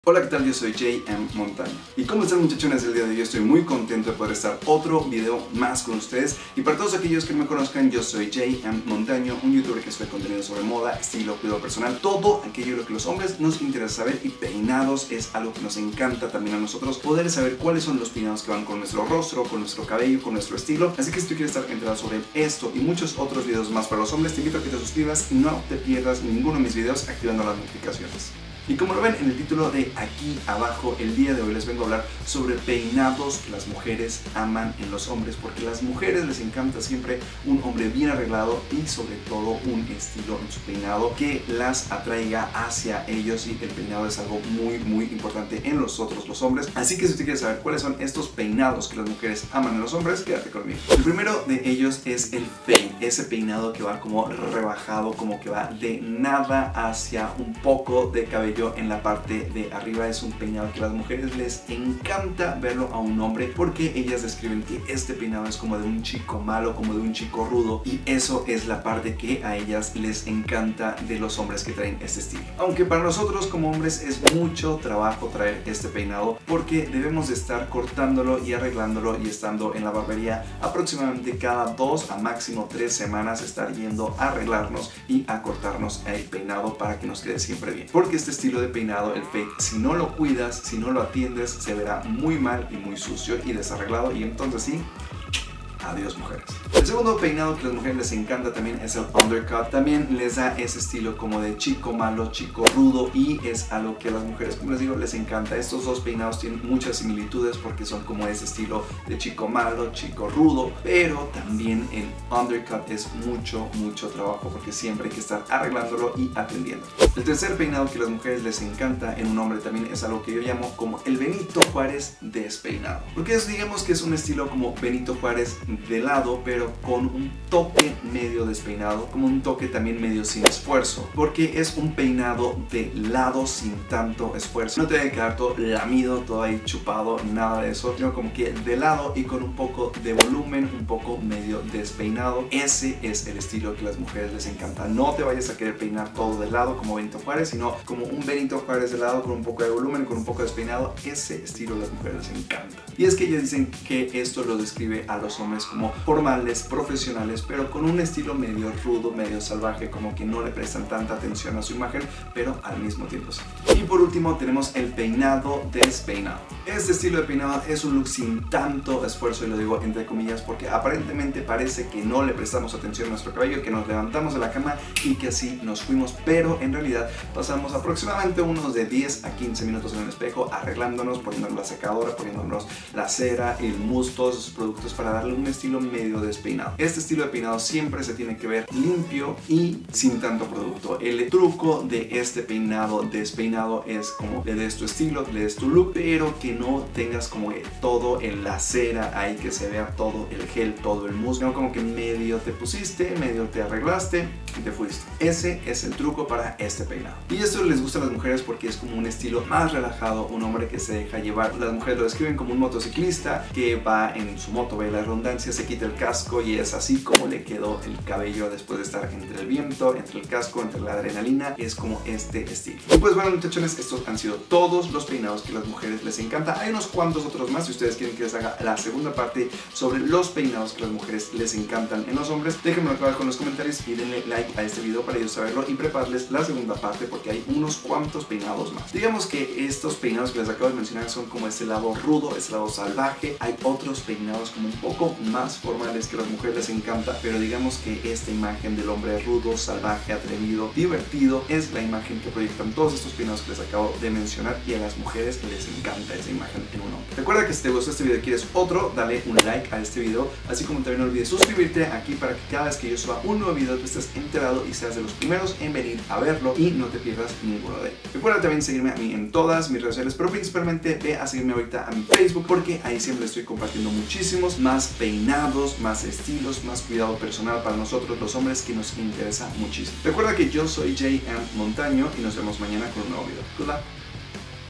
Hola, ¿qué tal? Yo soy J.M. Montaño. ¿Y cómo están, muchachones? El día de hoy estoy muy contento de poder estar otro video más con ustedes. Y para todos aquellos que no me conozcan, yo soy J.M. Montaño, un youtuber que sube contenido sobre moda, estilo, cuidado personal, todo aquello que los hombres nos interesa saber. Y peinados es algo que nos encanta también a nosotros, poder saber cuáles son los peinados que van con nuestro rostro, con nuestro cabello, con nuestro estilo. Así que si tú quieres estar enterado sobre esto y muchos otros videos más para los hombres, te invito a que te suscribas y no te pierdas ninguno de mis videos activando las notificaciones. Y como lo ven en el título de aquí abajo, el día de hoy les vengo a hablar sobre peinados que las mujeres aman en los hombres, porque a las mujeres les encanta siempre un hombre bien arreglado y sobre todo un estilo en su peinado que las atraiga hacia ellos, y el peinado es algo muy importante en nosotros los hombres. Así que si usted quiere saber cuáles son estos peinados que las mujeres aman en los hombres, quédate conmigo. El primero de ellos es el fade, ese peinado que va como rebajado, como que va de nada hacia un poco de cabello en la parte de arriba. Es un peinado que a las mujeres les encanta verlo a un hombre, porque ellas describen que este peinado es como de un chico malo, como de un chico rudo, y eso es la parte que a ellas les encanta de los hombres que traen este estilo. Aunque para nosotros como hombres es mucho trabajo traer este peinado, porque debemos de estar cortándolo y arreglándolo y estando en la barbería aproximadamente cada 2 a máximo 3 semanas, estar yendo a arreglarnos y a cortarnos el peinado para que nos quede siempre bien, porque este estilo de peinado, el fade, si no lo cuidas, si no lo atiendes, se verá muy mal y muy sucio y desarreglado, y entonces sí, adiós, mujeres. El segundo peinado que a las mujeres les encanta también es el undercut. También les da ese estilo como de chico malo, chico rudo, y es algo que a las mujeres, como les digo, les encanta. Estos dos peinados tienen muchas similitudes porque son como ese estilo de chico malo, chico rudo, pero también el undercut es mucho trabajo, porque siempre hay que estar arreglándolo y atendiendo. El tercer peinado que a las mujeres les encanta en un hombre también es algo que yo llamo como el Benito Juárez despeinado, porque digamos que es un estilo como Benito Juárez de lado, pero con un toque medio despeinado, como un toque también medio sin esfuerzo, porque es un peinado de lado sin tanto esfuerzo. No te debe quedar todo lamido, todo ahí chupado, nada de eso, sino como que de lado y con un poco de volumen, un poco medio despeinado. Ese es el estilo que a las mujeres les encanta. No te vayas a querer peinar todo de lado como Benito Juárez, sino como un Benito Juárez de lado, con un poco de volumen, con un poco de despeinado. Ese estilo a las mujeres les encanta. Y es que ellos dicen que esto lo describe a los hombres como formales, profesionales, pero con un estilo medio rudo, medio salvaje, como que no le prestan tanta atención a su imagen, pero al mismo tiempo sí. Y por último tenemos el peinado despeinado. Este estilo de peinado es un look sin tanto esfuerzo, y lo digo entre comillas porque aparentemente parece que no le prestamos atención a nuestro cabello, que nos levantamos de la cama y que así nos fuimos, pero en realidad pasamos aproximadamente unos de 10 a 15 minutos en el espejo arreglándonos, poniéndonos la secadora, poniéndonos la cera, el mousse, todos esos productos para darle un estilo medio despeinado. Este estilo de peinado siempre se tiene que ver limpio y sin tanto producto. El truco de este peinado despeinado es como le des tu estilo, le des tu look, pero que no tengas como todo en la cera ahí, que se vea todo el gel, todo el mousse, no como que medio te pusiste, medio te arreglaste y te fuiste. Ese es el truco para este peinado. Y esto les gusta a las mujeres porque es como un estilo más relajado, un hombre que se deja llevar. Las mujeres lo describen como un motociclista que va en su moto, ve la redundancia, se quita el casco y es así como le quedó el cabello después de estar entre el viento, entre el casco, entre la adrenalina. Es como este estilo. Y pues bueno, muchachones, estos han sido todos los peinados que a las mujeres les encanta. Hay unos cuantos otros más. Si ustedes quieren que les haga la segunda parte sobre los peinados que a las mujeres les encantan en los hombres, déjenmelo acá abajo en los comentarios y denle like a este video para ellos saberlo y prepararles la segunda parte, porque hay unos cuantos peinados más. Digamos que estos peinados que les acabo de mencionar son como ese lado rudo, ese lado salvaje. Hay otros peinados como un poco más formales que a las mujeres les encanta, pero digamos que esta imagen del hombre rudo, salvaje, atrevido, divertido es la imagen que proyectan todos estos peinados que les acabo de mencionar, y a las mujeres les encanta esa imagen en un hombre. Recuerda que si te gustó este video y quieres otro, dale un like a este video, así como también no olvides suscribirte aquí para que cada vez que yo suba un nuevo video tú estés enterado y seas de los primeros en venir a verlo y no te pierdas ninguno de ellos. Recuerda también seguirme a mí en todas mis redes sociales, pero principalmente ve a seguirme ahorita a mi Facebook, porque ahí siempre estoy compartiendo muchísimos más peinados, más estilos, más cuidado personal para nosotros los hombres, que nos interesa muchísimo. Recuerda que yo soy J.M. Montaño y nos vemos mañana con un nuevo video. Good luck.